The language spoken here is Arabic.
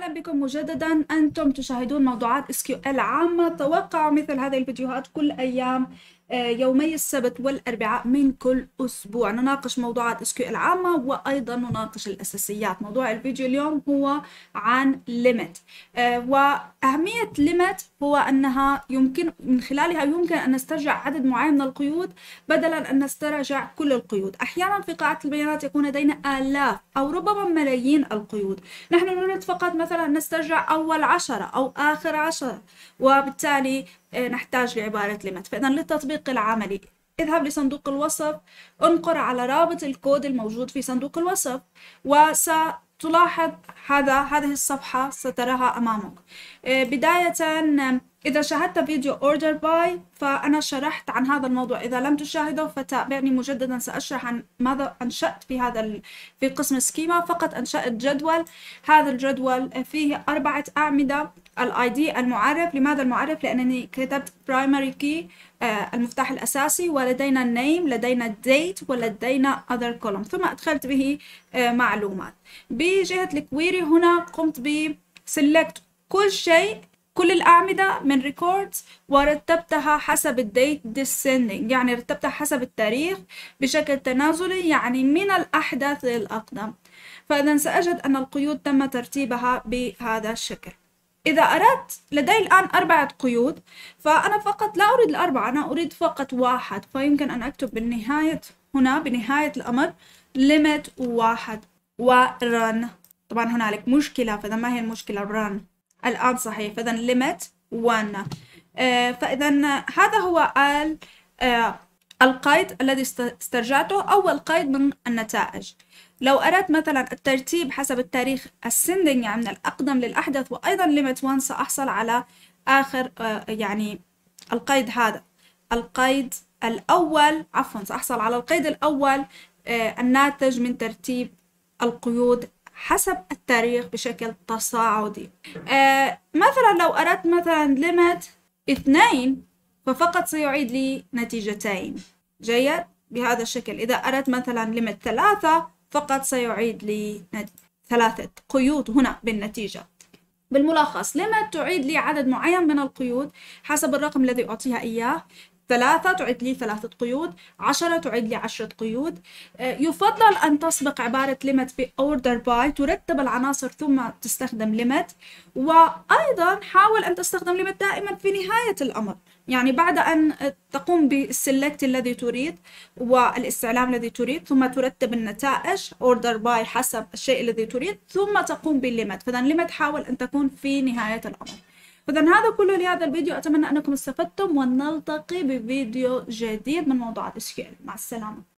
أهلا بكم مجددا. أنتم تشاهدون موضوعات SQL عامة. توقعوا مثل هذه الفيديوهات كل أيام يومي السبت والأربعاء من كل أسبوع. نناقش موضوعات SQL عامة وأيضا نناقش الأساسيات. موضوع الفيديو اليوم هو عن limit، وأهمية limit هو أنها من خلالها يمكن أن نسترجع عدد معين من القيود بدلا أن نسترجع كل القيود. أحيانا في قاعدة البيانات يكون لدينا آلاف أو ربما ملايين القيود، نحن نريد فقط مثلا نسترجع أول 10 أو آخر 10، وبالتالي نحتاج لعبارة limit. فإذا للتطبيق العملي اذهب لصندوق الوصف، انقر على رابط الكود الموجود في صندوق الوصف، وستلاحظ هذه الصفحة ستراها أمامك. بداية إذا شاهدت فيديو order by فأنا شرحت عن هذا الموضوع، إذا لم تشاهده فتابعني مجددا. سأشرح عن ماذا أنشأت في قسم السكيما. فقط أنشأت جدول، هذا الجدول فيه 4 أعمدة. ID المعرف، لماذا المعرف؟ لأنني كتبت primary key المفتاح الأساسي، ولدينا name، لدينا date، ولدينا other column، ثم أدخلت به معلومات. بجهة الكويري هنا قمت ب select كل شيء، كل الأعمدة من records، ورتبتها حسب الديت descending، يعني رتبتها حسب التاريخ بشكل تنازلي، يعني من الأحدث للأقدم. فإذا سأجد أن القيود تم ترتيبها بهذا الشكل. إذا أردت، لدي الآن 4 قيود، فأنا فقط لا أريد ال4، أنا أريد فقط 1، فيمكن أن أكتب بالنهاية هنا بنهاية الأمر limit 1 ورن. طبعا هنالك مشكلة، فإذا ما هي المشكلة؟ run الآن صحيح. فإذا limit 1. فإذا هذا هو القيد الذي استرجعته، أول قيد من النتائج. لو أردت مثلا الترتيب حسب التاريخ ascending، يعني من الأقدم للأحدث، وأيضا limit 1، سأحصل على آخر يعني القيد هذا، القيد الأول، عفوا سأحصل على القيد الأول الناتج من ترتيب القيود حسب التاريخ بشكل تصاعدي. مثلا لو أردت مثلا limit 2 ففقط سيعيد لي نتيجتين. جيد؟ بهذا الشكل. إذا أردت مثلا limit 3 فقط سيعيد لي 3 قيود هنا بالنتيجة. بالملخص limit تعيد لي عدد معين من القيود حسب الرقم الذي أعطيها إياه. 3 تعيد لي 3 قيود، 10 تعيد لي 10 قيود. يفضل أن تسبق عبارة limit ب order by، ترتب العناصر ثم تستخدم limit. وأيضا حاول أن تستخدم limit دائما في نهاية الأمر، يعني بعد أن تقوم بالسلكت الذي تريد والاستعلام الذي تريد، ثم ترتب النتائج order by حسب الشيء الذي تريد، ثم تقوم بالlimit. فإذا limit حاول أن تكون في نهاية الأمر. فإذا هذا كله لهذا الفيديو، أتمنى أنكم استفدتم، ونلتقي بفيديو جديد من موضوعات SQL. مع السلامة.